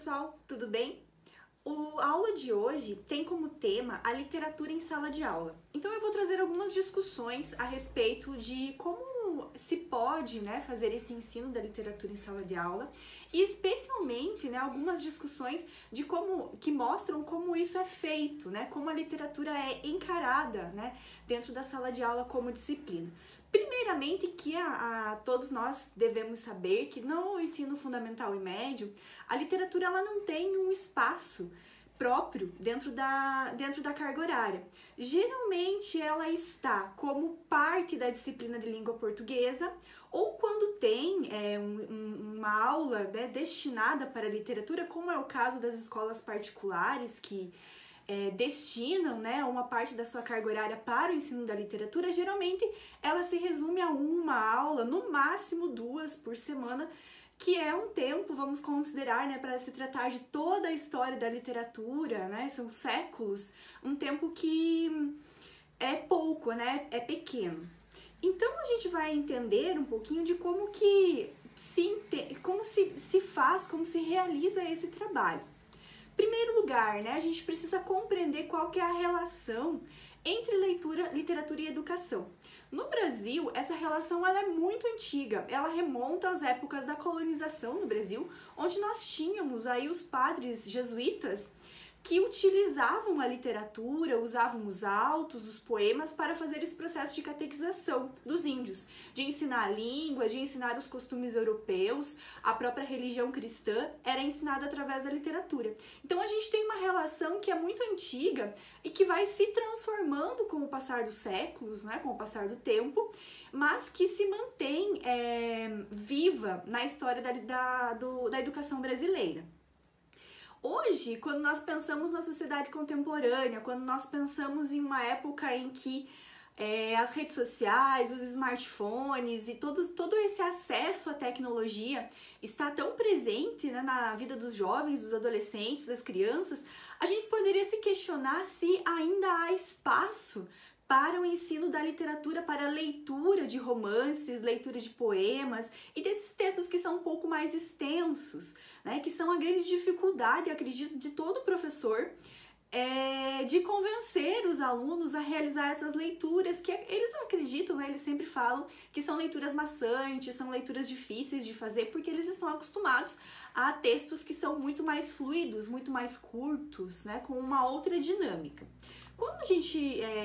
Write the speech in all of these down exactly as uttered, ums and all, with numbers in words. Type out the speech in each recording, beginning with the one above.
pessoal, tudo bem? O, a aula de hoje tem como tema a literatura em sala de aula. Então eu vou trazer algumas discussões a respeito de como se pode, né, fazer esse ensino da literatura em sala de aula e especialmente, né, algumas discussões de como que mostram como isso é feito, né, como a literatura é encarada, né, dentro da sala de aula como disciplina. Primeiramente que a, a, todos nós devemos saber que no ensino fundamental e médio, a literatura ela não tem um espaço próprio dentro da, dentro da carga horária. Geralmente ela está como parte da disciplina de língua portuguesa ou quando tem é, um, uma aula, né, destinada para a literatura, como é o caso das escolas particulares que É, destinam, né, uma parte da sua carga horária para o ensino da literatura, geralmente ela se resume a uma aula, no máximo duas por semana, que é um tempo, vamos considerar, né, para se tratar de toda a história da literatura, né, são séculos, um tempo que é pouco, né, é pequeno. Então a gente vai entender um pouquinho de como que se, como se, se faz, como se realiza esse trabalho. Primeiro lugar, né, a gente precisa compreender qual que é a relação entre leitura, literatura e educação. No Brasil, essa relação ela é muito antiga, ela remonta às épocas da colonização no Brasil, onde nós tínhamos aí os padres jesuítas que utilizavam a literatura, usavam os autos, os poemas para fazer esse processo de catequização dos índios, de ensinar a língua, de ensinar os costumes europeus, a própria religião cristã era ensinada através da literatura. Então a gente tem uma relação que é muito antiga e que vai se transformando com o passar dos séculos, né, com o passar do tempo, mas que se mantém é, viva na história da, da, do, da educação brasileira. Hoje, quando nós pensamos na sociedade contemporânea, quando nós pensamos em uma época em que é, as redes sociais, os smartphones e todos, todo esse acesso à tecnologia está tão presente, né, na vida dos jovens, dos adolescentes, das crianças, a gente poderia se questionar se ainda há espaço para o ensino da literatura, para a leitura de romances, leitura de poemas e desses textos que são um pouco mais extensos, né, que são a grande dificuldade, acredito, de todo professor, é, de convencer os alunos a realizar essas leituras, que eles acreditam, né, eles sempre falam que são leituras maçantes, são leituras difíceis de fazer, porque eles estão acostumados a textos que são muito mais fluidos, muito mais curtos, né, com uma outra dinâmica. Quando a gente é,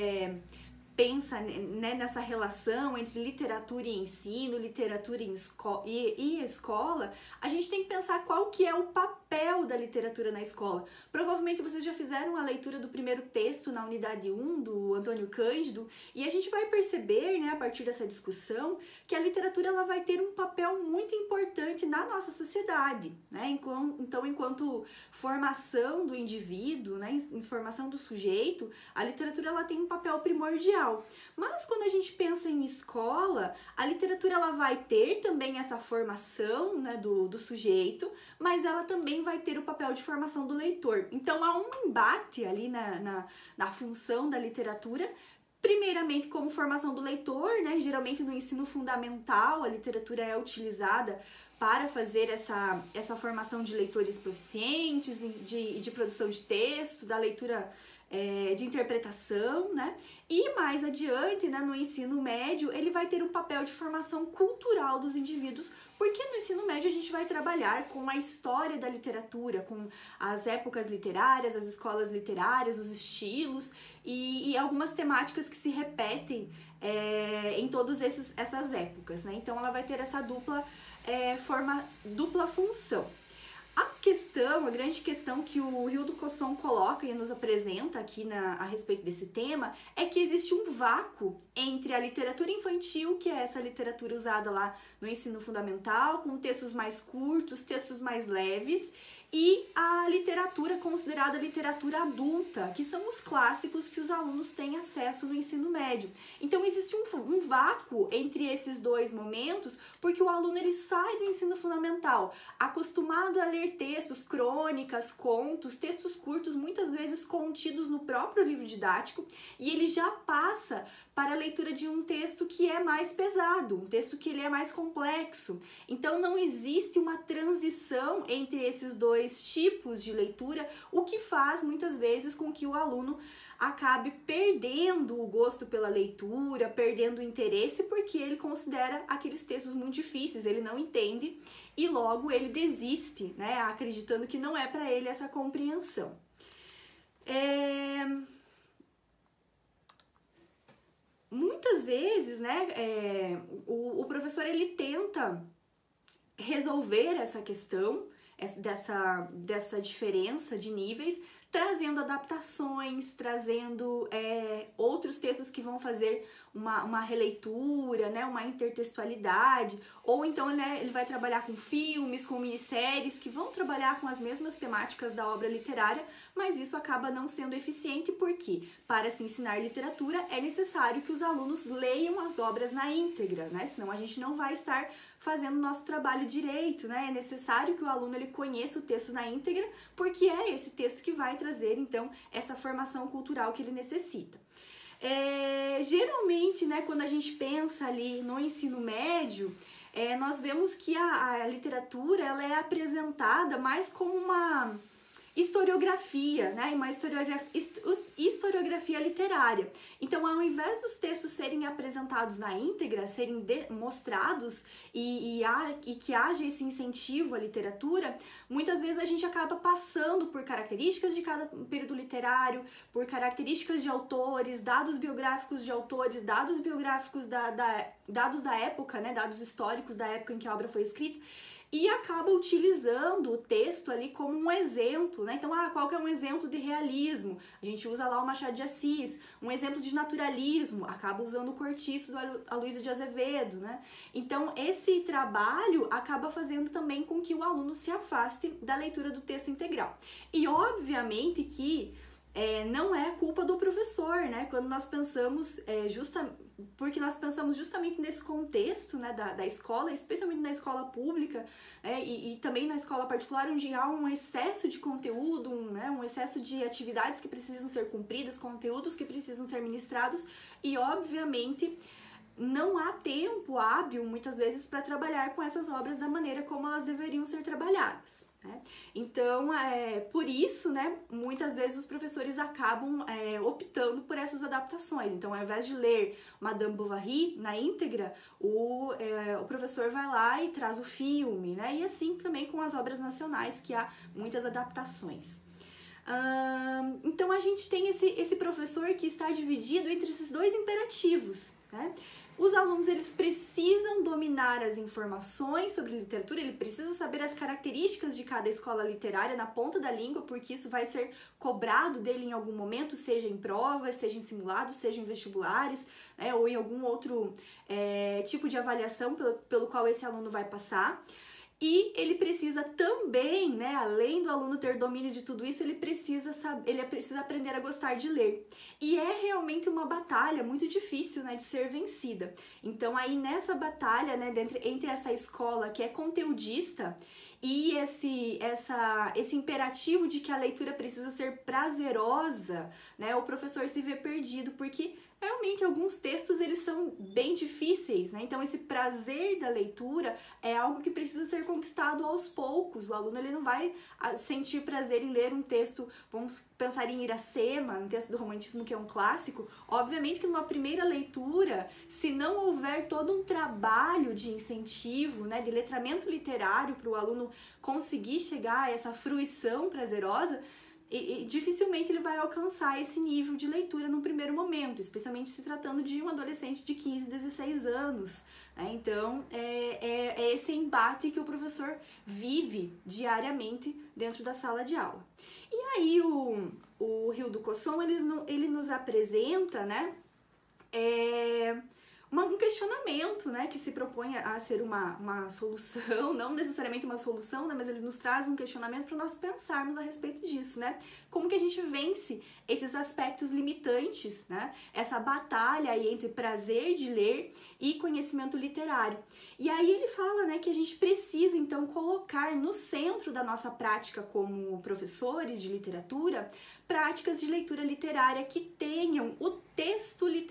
pensa, né, nessa relação entre literatura e ensino, literatura e, esco e, e escola, a gente tem que pensar qual que é o papel da literatura na escola. Provavelmente vocês já fizeram a leitura do primeiro texto na unidade um, do Antônio Cândido, e a gente vai perceber, né, a partir dessa discussão, que a literatura ela vai ter um papel muito importante na nossa sociedade, né? Então, enquanto formação do indivíduo, né, formação do sujeito, a literatura ela tem um papel primordial. Mas quando a gente pensa em escola, a literatura ela vai ter também essa formação, né, do, do sujeito, mas ela também vai ter o papel de formação do leitor. Então há um embate ali na, na, na função da literatura, primeiramente como formação do leitor, né? Geralmente no ensino fundamental a literatura é utilizada para fazer essa, essa formação de leitores proficientes, de, de produção de texto, da leitura É, de interpretação, né? E mais adiante, né, no ensino médio, ele vai ter um papel de formação cultural dos indivíduos, porque no ensino médio a gente vai trabalhar com a história da literatura, com as épocas literárias, as escolas literárias, os estilos e, e algumas temáticas que se repetem é, em todas essas épocas, né? Então ela vai ter essa dupla, é, forma, dupla função. A questão, a grande questão que o Hildo Cosson coloca e nos apresenta aqui na, a respeito desse tema é que existe um vácuo entre a literatura infantil, que é essa literatura usada lá no ensino fundamental, com textos mais curtos, textos mais leves, e a literatura considerada literatura adulta, que são os clássicos que os alunos têm acesso no ensino médio. Então existe um, um vácuo entre esses dois momentos, porque o aluno ele sai do ensino fundamental acostumado a ler textos, crônicas, contos, textos curtos, muitas vezes contidos no próprio livro didático, e ele já passa para a leitura de um texto que é mais pesado, um texto que ele é mais complexo. Então não existe uma transição entre esses dois dois tipos de leitura, o que faz muitas vezes com que o aluno acabe perdendo o gosto pela leitura, perdendo o interesse, porque ele considera aqueles textos muito difíceis, ele não entende e logo ele desiste, né, acreditando que não é para ele essa compreensão. É... Muitas vezes, né, é, o, o professor ele tenta resolver essa questão, dessa, dessa diferença de níveis, trazendo adaptações, trazendo é, outros textos que vão fazer uma, uma releitura, né, uma intertextualidade, ou então né, ele vai trabalhar com filmes, com minisséries, que vão trabalhar com as mesmas temáticas da obra literária, mas isso acaba não sendo eficiente porque, para se ensinar literatura, é necessário que os alunos leiam as obras na íntegra, né, senão a gente não vai estar fazendo o nosso trabalho direito, né? É necessário que o aluno ele conheça o texto na íntegra, porque é esse texto que vai trazer, então, essa formação cultural que ele necessita. É, geralmente, né, quando a gente pensa ali no ensino médio, é, nós vemos que a, a literatura ela é apresentada mais como uma historiografia, né, uma historiografia, historiografia literária. Então, ao invés dos textos serem apresentados na íntegra, serem de, mostrados e, e, a, e que haja esse incentivo à literatura, muitas vezes a gente acaba passando por características de cada período literário, por características de autores, dados biográficos de autores, dados biográficos da, da, dados da época, né, dados históricos da época em que a obra foi escrita, e acaba utilizando o texto ali como um exemplo, né? Então, ah, qual que é um exemplo de realismo? A gente usa lá o Machado de Assis. Um exemplo de naturalismo, acaba usando o Cortiço do Aloysio de Azevedo, né? Então, esse trabalho acaba fazendo também com que o aluno se afaste da leitura do texto integral. E, obviamente, que é, não é culpa do professor, né? Quando nós pensamos é, justamente... porque nós pensamos justamente nesse contexto, né, da, da escola, especialmente na escola pública, né, e, e também na escola particular, onde há um excesso de conteúdo, um, né, um excesso de atividades que precisam ser cumpridas, conteúdos que precisam ser ministrados, e obviamente não há tempo hábil, muitas vezes, para trabalhar com essas obras da maneira como elas deveriam ser trabalhadas, né? Então, é, por isso, né, muitas vezes os professores acabam é, optando por essas adaptações. Então, ao invés de ler Madame Bovary na íntegra, o, é, o professor vai lá e traz o filme, né? E assim também com as obras nacionais, que há muitas adaptações. Hum, então, a gente tem esse, esse professor que está dividido entre esses dois imperativos, né? Os alunos, eles precisam dominar as informações sobre literatura, ele precisa saber as características de cada escola literária na ponta da língua, porque isso vai ser cobrado dele em algum momento, seja em provas, seja em simulados, seja em vestibulares, né, ou em algum outro é, tipo de avaliação pelo, pelo qual esse aluno vai passar. E ele precisa também, né, além do aluno ter domínio de tudo isso, ele precisa saber, ele precisa aprender a gostar de ler. E é realmente uma batalha muito difícil, né, de ser vencida. Então aí nessa batalha, né, entre, entre essa escola que é conteudista e esse, essa, esse imperativo de que a leitura precisa ser prazerosa, né, o professor se vê perdido, porque realmente alguns textos eles são bem difíceis, né? Então esse prazer da leitura é algo que precisa ser conquistado aos poucos. O aluno ele não vai sentir prazer em ler um texto, vamos pensar em Iracema, um texto do romantismo que é um clássico. Obviamente que numa primeira leitura, se não houver todo um trabalho de incentivo, né, de letramento literário para o aluno conseguir chegar a essa fruição prazerosa, E, e dificilmente ele vai alcançar esse nível de leitura num primeiro momento, especialmente se tratando de um adolescente de quinze, dezesseis anos, né? Então, é, é, é esse embate que o professor vive diariamente dentro da sala de aula. E aí, o, o Hildo Cosson, ele, ele nos apresenta, né, é, uma, um questionamento, né, que se propõe a ser uma, uma solução, não necessariamente uma solução, né, mas ele nos traz um questionamento para nós pensarmos a respeito disso, né? Como que a gente vence esses aspectos limitantes, né? Essa batalha aí entre prazer de ler e conhecimento literário. E aí ele fala, né, que a gente precisa, então, colocar no centro da nossa prática como professores de literatura, práticas de leitura literária que tenham o texto literário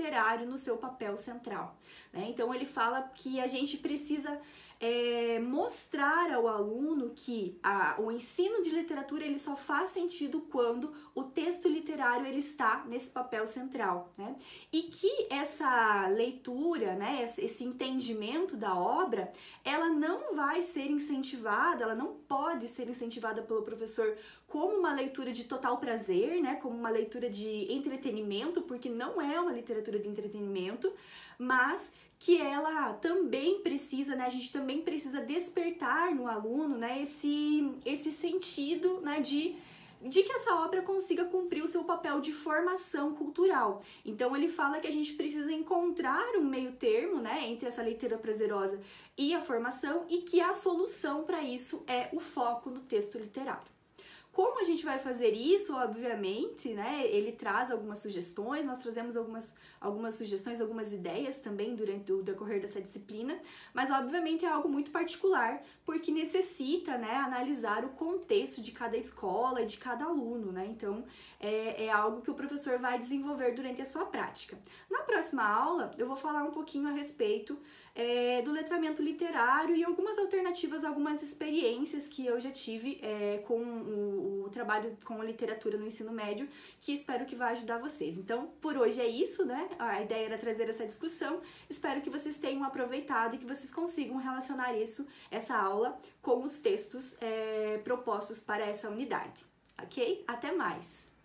literário no seu papel central, né? Então ele fala que a gente precisa é, mostrar ao aluno que a, o ensino de literatura ele só faz sentido quando o texto literário ele está nesse papel central, né? E que essa leitura, né, esse entendimento da obra, ela não vai ser incentivada, ela não pode ser incentivada pelo professor como uma leitura de total prazer, né, como uma leitura de entretenimento, porque não é uma literatura de entretenimento, mas que ela também precisa, né, a gente também precisa despertar no aluno, né, esse, esse sentido, né, de, de que essa obra consiga cumprir o seu papel de formação cultural. Então ele fala que a gente precisa encontrar um meio termo, né, entre essa leitura prazerosa e a formação, e que a solução para isso é o foco no texto literário. Como a gente vai fazer isso, obviamente, né? Ele traz algumas sugestões, nós trazemos algumas, algumas sugestões, algumas ideias também durante o decorrer dessa disciplina, mas obviamente é algo muito particular, porque necessita, né, analisar o contexto de cada escola e de cada aluno, né? Então, é, é algo que o professor vai desenvolver durante a sua prática. Na próxima aula, eu vou falar um pouquinho a respeito é, do letramento literário e algumas alternativas, algumas experiências que eu já tive é, com o o trabalho com a literatura no ensino médio, que espero que vai ajudar vocês. Então, por hoje é isso, né? A ideia era trazer essa discussão. Espero que vocês tenham aproveitado e que vocês consigam relacionar isso, essa aula, com os textos é, propostos para essa unidade. Ok? Até mais!